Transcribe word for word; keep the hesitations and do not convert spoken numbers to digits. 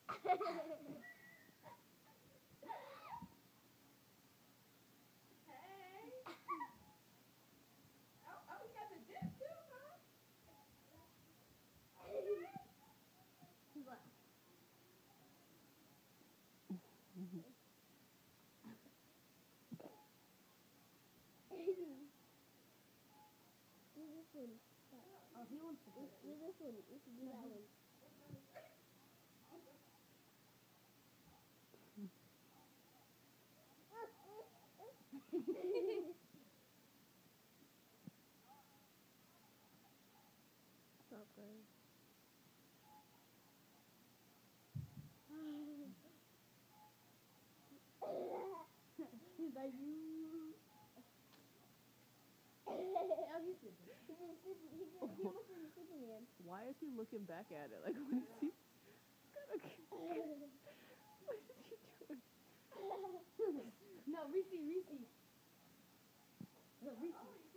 Oh, he wants to do this one. We should do that one. Stop, guys. He's like, you. Oh, he's sleeping. He's sleeping. He, he almost been sleeping again. Why is he looking back at it? Like, what is he? What is he doing? No, Reese, Reese. No, Reese.